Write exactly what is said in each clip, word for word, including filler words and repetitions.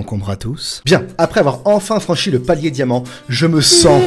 encombre à tous. Bien, après avoir enfin franchi le palier diamant, je me sens...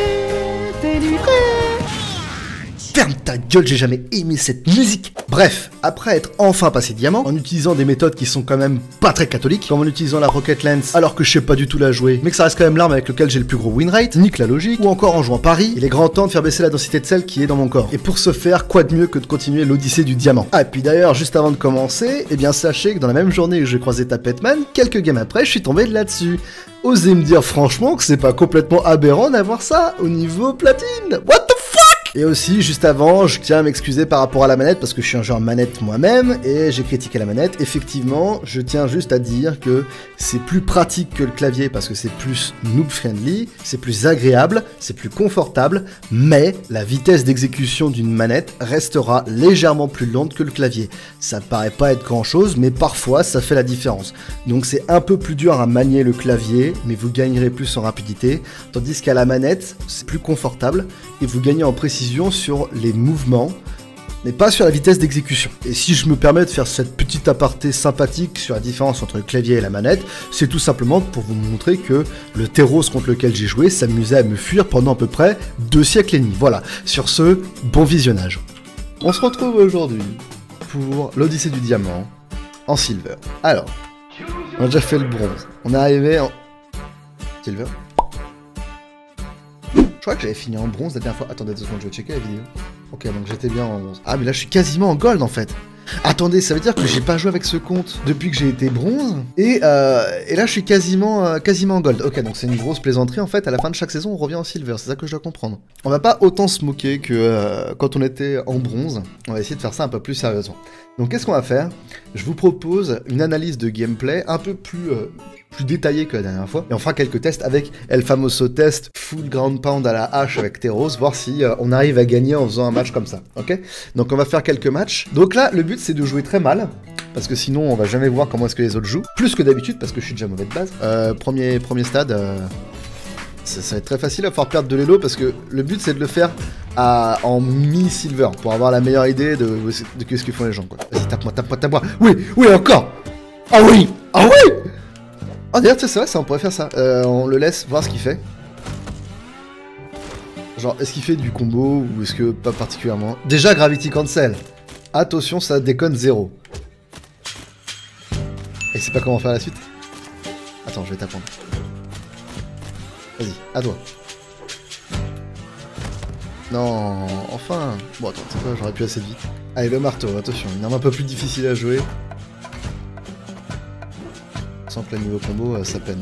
Ferme ta gueule, j'ai jamais aimé cette musique. Bref, après être enfin passé diamant, en utilisant des méthodes qui sont quand même pas très catholiques, comme en utilisant la Rocket Lance alors que je sais pas du tout la jouer, mais que ça reste quand même l'arme avec laquelle j'ai le plus gros win rate, nique la logique, ou encore en jouant Paris, il est grand temps de faire baisser la densité de sel qui est dans mon corps. Et pour ce faire, quoi de mieux que de continuer l'odyssée du diamant. Ah, et puis d'ailleurs, juste avant de commencer, eh bien sachez que dans la même journée où j'ai croisé Tapetman, quelques games après, je suis tombé là-dessus. Osez me dire franchement que c'est pas complètement aberrant d'avoir ça au niveau platine. What the fuck? Et aussi, juste avant, je tiens à m'excuser par rapport à la manette, parce que je suis un joueur manette moi-même, et j'ai critiqué la manette. Effectivement, je tiens juste à dire que c'est plus pratique que le clavier, parce que c'est plus noob-friendly, c'est plus agréable, c'est plus confortable, mais la vitesse d'exécution d'une manette restera légèrement plus lente que le clavier. Ça paraît pas être grand-chose, mais parfois, ça fait la différence. Donc c'est un peu plus dur à manier le clavier, mais vous gagnerez plus en rapidité, tandis qu'à la manette, c'est plus confortable, et vous gagnez en précision sur les mouvements, mais pas sur la vitesse d'exécution. Et si je me permets de faire cette petite aparté sympathique sur la différence entre le clavier et la manette, c'est tout simplement pour vous montrer que le Terros contre lequel j'ai joué s'amusait à me fuir pendant à peu près deux siècles et demi. Voilà, sur ce, bon visionnage. On se retrouve aujourd'hui pour l'Odyssée du Diamant en Silver. Alors, on a déjà fait le bronze, on est arrivé en... Silver. Je crois que j'avais fini en bronze la dernière fois. Attendez deux secondes, je vais checker la vidéo. Ok, donc j'étais bien en bronze. Ah, mais là, je suis quasiment en gold, en fait. Attendez, ça veut dire que j'ai pas joué avec ce compte depuis que j'ai été bronze. Et, euh, et là, je suis quasiment, euh, quasiment en gold. Ok, donc c'est une grosse plaisanterie, en fait. À la fin de chaque saison, on revient en silver. C'est ça que je dois comprendre. On va pas autant se moquer que euh, quand on était en bronze. On va essayer de faire ça un peu plus sérieusement. Donc, qu'est-ce qu'on va faire? Je vous propose une analyse de gameplay un peu plus... Euh, plus détaillé que la dernière fois, et on fera quelques tests avec El Famoso Test Full Ground Pound à la hache avec Terros, voir si euh, on arrive à gagner en faisant un match comme ça, ok? Donc on va faire quelques matchs. Donc là, le but c'est de jouer très mal, parce que sinon on va jamais voir comment est-ce que les autres jouent, plus que d'habitude, parce que je suis déjà mauvais de base. Euh, premier, premier stade, euh, ça, ça va être très facile à faire perdre de l'élo, parce que le but c'est de le faire à, en mi-silver, pour avoir la meilleure idée de, de, de, de ce que font les gens, quoi. Vas-y, tape-moi, tape-moi, tape-moi. Oui, oui, encore. Ah oui, ah oui. Oh d'ailleurs, c'est vrai, ça on pourrait faire ça. Euh, on le laisse voir ce qu'il fait. Genre, est-ce qu'il fait du combo ou est-ce que pas particulièrement? Déjà, Gravity Cancel. Attention, ça déconne zéro. Et c'est pas comment faire la suite? Attends, je vais t'apprendre. Vas-y, à toi. Non, enfin. Bon, attends, c'est quoi, j'aurais pu assez de vie. Allez, le marteau, attention, une arme un peu plus difficile à jouer. Sans que le niveau combo, ça peine.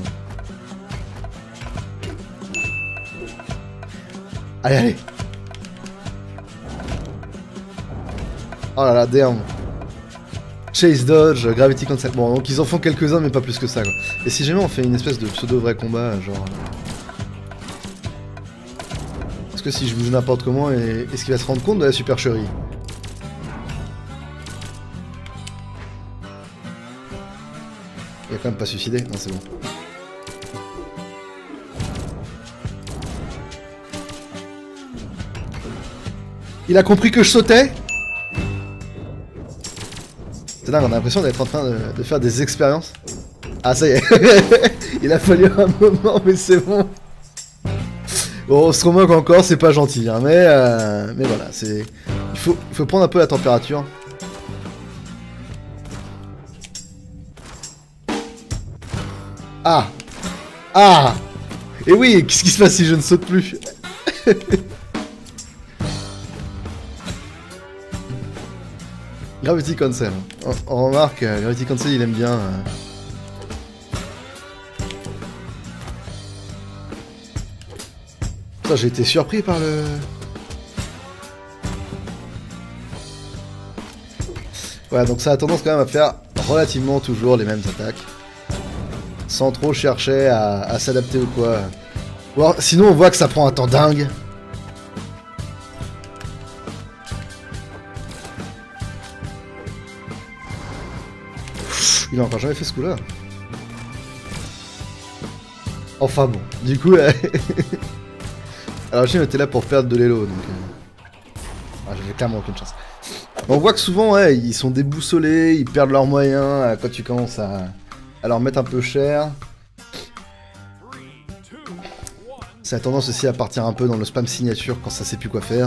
Allez, allez. Oh là là, damn. Chase Dodge, Gravity Cancel. Bon, donc ils en font quelques-uns, mais pas plus que ça, quoi. Et si jamais on fait une espèce de pseudo-vrai combat, genre... Est-ce que si je bouge n'importe comment, est-ce qu'il va se rendre compte de la supercherie? Il a quand même pas suicidé? Non, c'est bon. Il a compris que je sautais? C'est dingue, on a l'impression d'être en train de, de faire des expériences. Ah, ça y est. Il a fallu un moment, mais c'est bon. Bon, on se remoque encore, c'est pas gentil, hein, mais, euh, mais voilà, c'est... Il faut, il faut prendre un peu la température. Ah! Ah! Et oui, qu'est-ce qui se passe si je ne saute plus? Gravity Cancel. On, on remarque, euh, Gravity Cancel, il aime bien... Euh... Putain, j'ai été surpris par le... Voilà, donc ça a tendance quand même à faire relativement toujours les mêmes attaques. Sans trop chercher à, à s'adapter ou quoi. Ou alors, sinon on voit que ça prend un temps dingue. Il a encore jamais fait ce coup là. Enfin bon, du coup... Euh... Alors Jim était là pour perdre de l'élo, donc... Euh... Ah, j'avais clairement aucune chance. On voit que souvent, ouais, ils sont déboussolés, ils perdent leurs moyens euh, quand tu commences à... à leur mettre un peu cher. Ça a tendance aussi à partir un peu dans le spam signature quand ça sait plus quoi faire.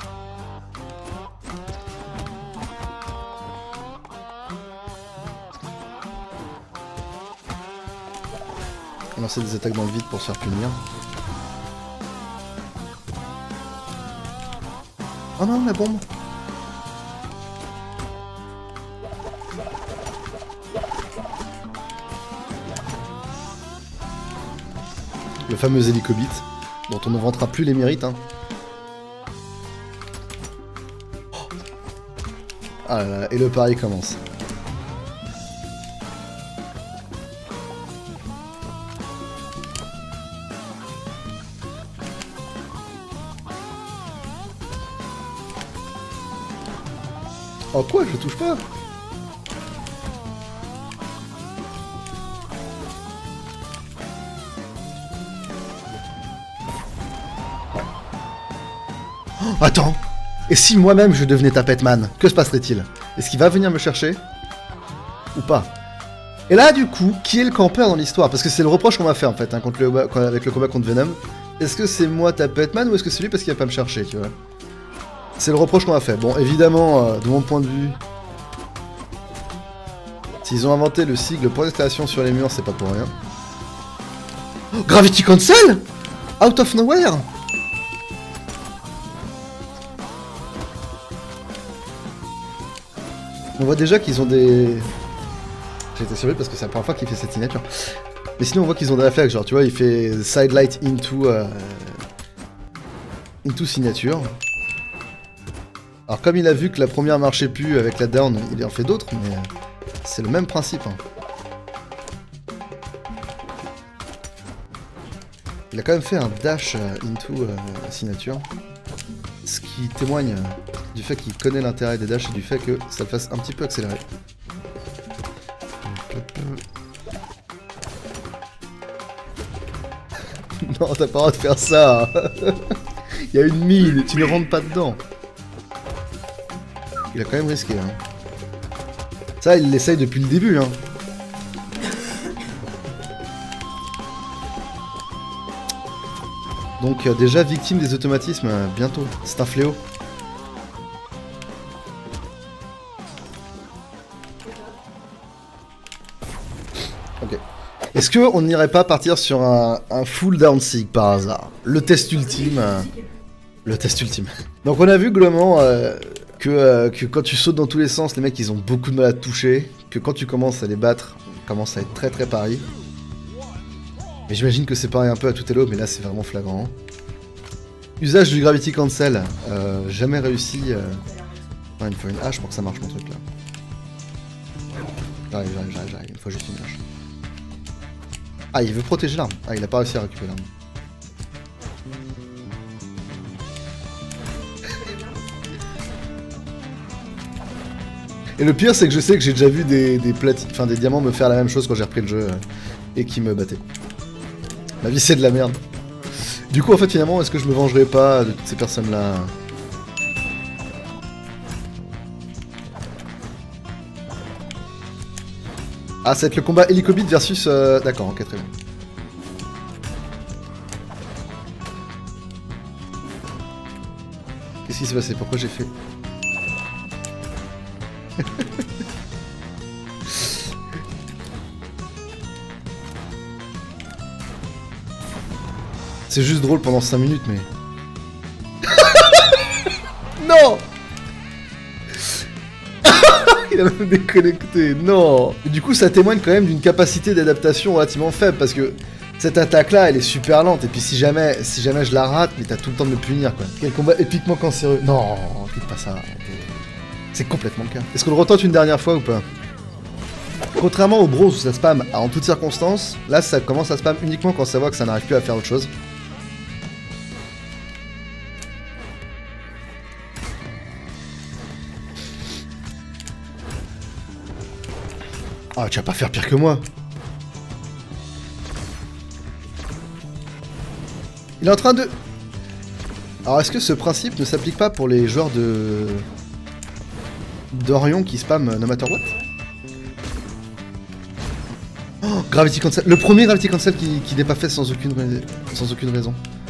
Lancer des attaques dans le vide pour se faire punir. Oh non, la bombe! Le fameux hélicobite, dont on ne vantera plus les mérites. Hein. Ah là là, et le pari commence. Oh quoi, je touche pas? Oh, attends! Et si moi-même je devenais Tapetman, que se passerait-il? Est-ce qu'il va venir me chercher? Ou pas? Et là, du coup, qui est le campeur dans l'histoire? Parce que c'est le reproche qu'on m'a fait en fait, hein, contre le, avec le combat contre Venom. Est-ce que c'est moi Tapetman ou est-ce que c'est lui parce qu'il va pas me chercher, tu vois? C'est le reproche qu'on m'a fait. Bon, évidemment, euh, de mon point de vue, s'ils ont inventé le sigle point d'exclamation sur les murs, c'est pas pour rien. Oh, Gravity Cancel? Out of nowhere? On voit déjà qu'ils ont des... J'ai été surpris parce que c'est la première fois qu'il fait cette signature. Mais sinon on voit qu'ils ont des réflexes, genre tu vois, il fait sidelight into... Euh... into signature. Alors comme il a vu que la première marchait plus avec la down, il en fait d'autres, mais c'est le même principe. Hein. Il a quand même fait un dash into euh, signature, ce qui témoigne du fait qu'il connaît l'intérêt des dashs et du fait que ça le fasse un petit peu accélérer. Non, t'as pas le droit de faire ça. Il y a une mine, tu ne rentres pas dedans. Il a quand même risqué, hein. Ça, il l'essaye depuis le début, hein. Donc, euh, déjà victime des automatismes, euh, bientôt. C'est un fléau. Ok. Est-ce qu'on n'irait pas partir sur un, un full down sig par hasard? Le test ultime. Euh, le test ultime. Donc, on a vu globalement... Euh, Que, euh, que quand tu sautes dans tous les sens, les mecs ils ont beaucoup de mal à te toucher, que quand tu commences à les battre, on commence à être très très pari. Mais j'imagine que c'est pareil un peu à tout hello, mais là c'est vraiment flagrant. Usage du Gravity Cancel, euh, jamais réussi. Euh... Ouais, il me faut une hache pour que ça marche mon truc là. J'arrive, j'arrive, j'arrive, j'arrive, il me faut juste une hache. Ah, il veut protéger l'arme. Ah, il a pas réussi à récupérer l'arme. Et le pire, c'est que je sais que j'ai déjà vu des, des platines, enfin des diamants me faire la même chose quand j'ai repris le jeu euh, et qui me battaient. Ma vie, c'est de la merde. Du coup, en fait, finalement, est-ce que je me vengerai pas de toutes ces personnes-là? Ah, ça va être le combat Hélicobite versus... Euh... D'accord, ok, très bien. Qu'est-ce qui s'est passé? Pourquoi j'ai fait... C'est juste drôle pendant cinq minutes, mais... Non. Il a même déconnecté, non. Et du coup, ça témoigne quand même d'une capacité d'adaptation relativement faible, parce que cette attaque-là, elle est super lente, et puis si jamais, si jamais je la rate, mais t'as tout le temps de me punir, quoi. Quel combat épiquement cancéreux. Non, dites pas ça. C'est complètement le cas. Est-ce qu'on le retente une dernière fois ou pas? Contrairement au bros où ça spam en toutes circonstances, là ça commence à spam uniquement quand ça voit que ça n'arrive plus à faire autre chose. Ah, tu vas pas faire pire que moi. Il est en train de... Alors est-ce que ce principe ne s'applique pas pour les joueurs de... d'Orion qui spam no matter what? Oh, Gravity Cancel. Le premier Gravity Cancel qui, qui n'est pas fait sans aucune, sans aucune raison.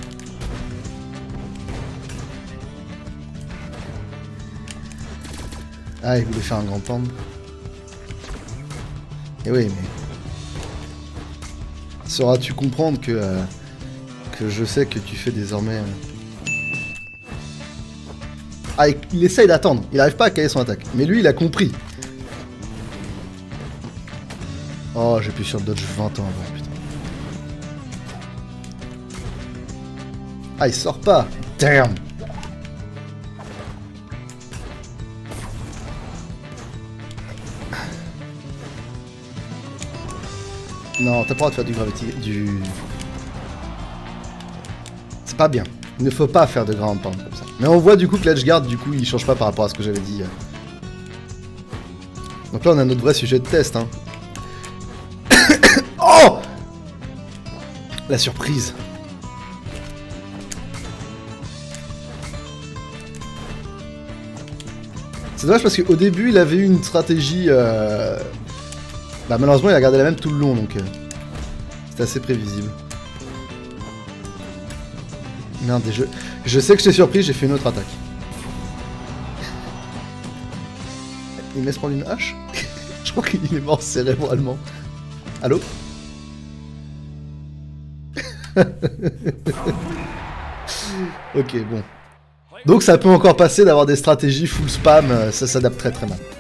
Ah, il voulait faire un grand panda. Et oui, mais... Sauras-tu comprendre que... Euh, que je sais que tu fais désormais... Euh... Ah, il, il essaye d'attendre. Il n'arrive pas à caler son attaque. Mais lui, il a compris. Oh, j'ai pu sur le dodge vingt ans avant, putain. Ah, il sort pas. Damn. Non, t'as pas le droit de faire du gravity... du... C'est pas bien. Il ne faut pas faire de ground pound comme ça. Mais on voit du coup que l'edgeguard, du coup, il change pas par rapport à ce que j'avais dit. Donc là, on a notre vrai sujet de test, hein. Oh! La surprise. C'est dommage parce qu'au début, il avait eu une stratégie... Euh... Bah malheureusement, il a gardé la même tout le long, donc... Euh... C'était assez prévisible. Merde, je... je sais que je t'ai surpris, j'ai fait une autre attaque. Il me laisse prendre une hache? Je crois qu'il est mort cérébralement. Allô? Ok, bon. Donc ça peut encore passer d'avoir des stratégies full spam, ça s'adapte très très mal.